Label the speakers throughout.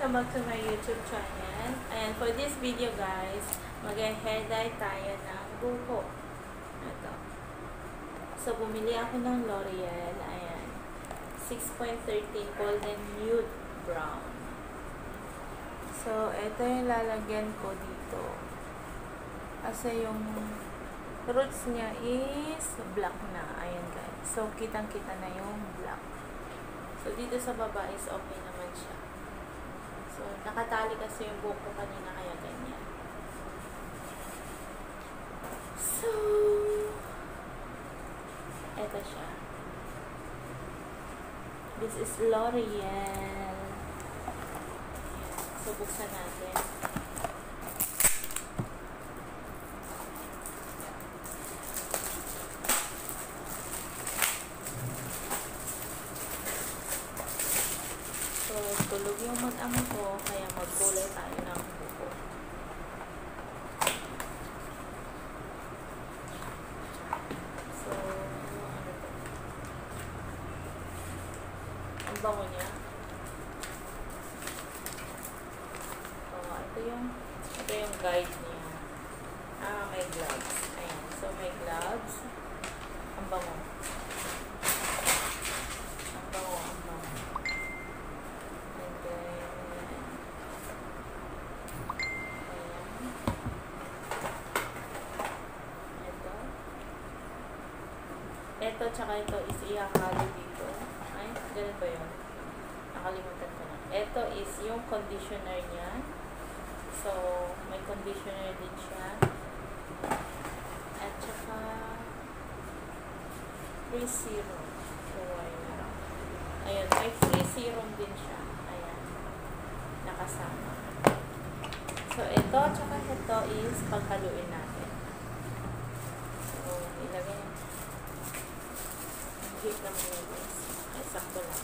Speaker 1: welcome back to my YouTube channel. And for this video guys, mag-hair dye tayo ng buhok. Ito. So, bumili ako ng L'Oreal. Ayan. 6.13 Golden Nude Brown. So, ito yung lalagyan ko dito. Kasi yung roots niya is black na. Ayan guys. So, kitang-kita na yung black. So, dito sa baba is okay naman siya. So, nakatali kasi yung buhok ko kanina kaya ganyan. So, eto siya. This is L'Oreal. So, buksan natin. Tulog yung mag-ama ko, kaya magkulay tayo ng buko. So, ano to? Ang bango niya. Ito yung guide niya. May gloves. Ayan. So, may gloves. Ang bango. Ito, tsaka ito is ihahalo dito. Ay, ganun ba yun? Nakalimutan ko na. Ito is yung conditioner niya. So, may conditioner din siya. At tsaka free serum. So, ayun, may free serum din siya. Ayan. Nakasama. So, ito, tsaka ito is paghaluin natin. So, ilagay natin. Heat naman yun guys. Ay, sakto lang.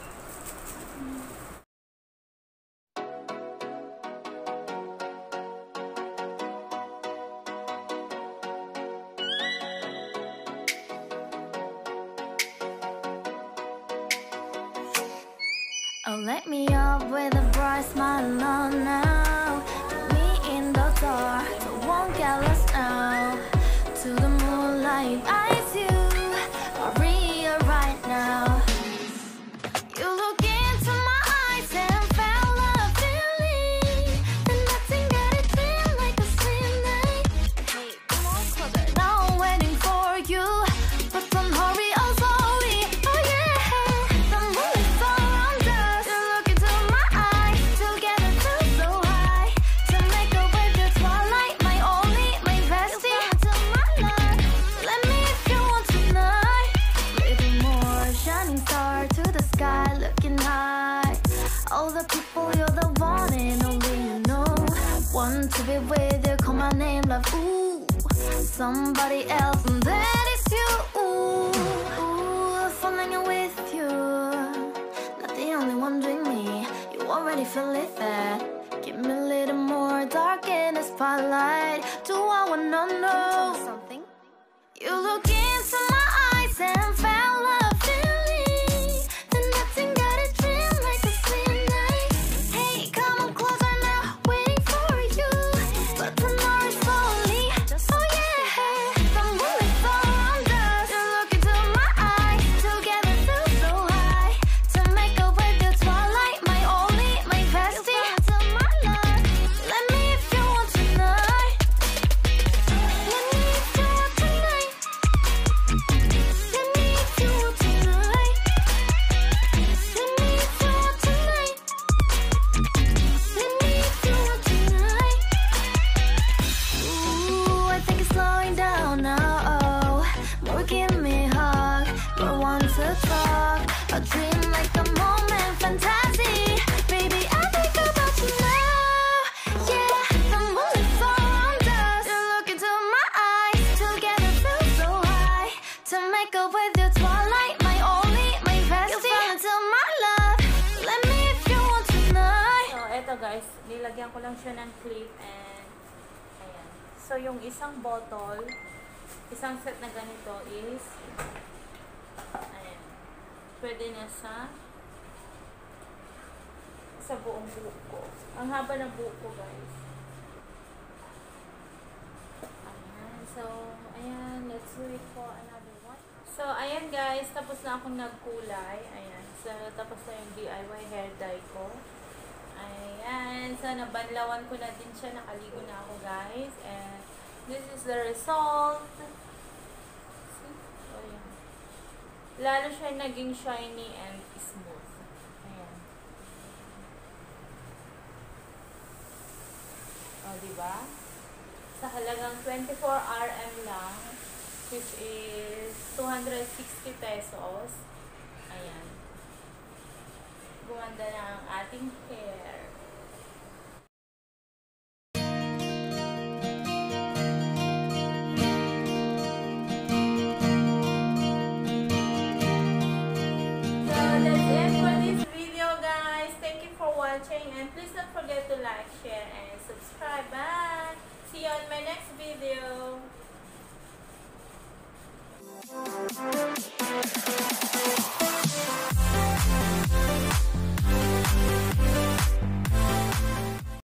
Speaker 2: Oh, let me up with a bright smile on now. Put me in the dark, so won't get lost now. To the moonlight, eyes you. Real right now. You look into my eyes and felt a feeling that nothing got it feel like a slim night. Hey, come on closer. Now I'm waiting for you, but don't hurry, oh sorry. Oh yeah, the moon is around us. You look into my eyes, together feel so high. To make up with the twilight, my only, my bestie. To my love, let me if you want tonight. Shining star to the sky, looking high. All the people, you're the one and only you know. Want to be with you, call my name, love, ooh. Somebody else, and that is you, ooh. Falling in with you, not the only one doing me. You already feel it there. Give me a little more dark in the spotlight. Do I wanna know something? You look into my eyes and felt love. A dream like a moment, fantasy. Baby, I think about you now. Yeah, the moon is around us. You look into my eyes, together feel so high. To make up with your twilight, my only, my bestie. You fall into my love. Let me if you want tonight.
Speaker 1: So, eto guys, nilagyan ko lang siya ng clip and ayan. So, yung isang bottle, isang set na ganito is pwede na sa sa buong buhok ko. Ang haba ng buhok ko, guys. Ayan. So, ayan. Let's wait for another one. So, ayan guys. Tapos na akong nagkulay. Ayan. So, tapos na yung DIY hair dye ko. Ayan. So, nabanlawan ko na din siya. Nakaligo na ako, guys. And this is the result. See? So, ayan. Lalo siya naging shiny and smooth. Ayan. O, diba? Sa halagang 24 RM lang, which is 260 pesos. Ayan. Gumanda na ang ating hair. So, that's it for this video, guys. Thank you for watching, and please don't forget to like, share, and subscribe. Bye! See you on my next video.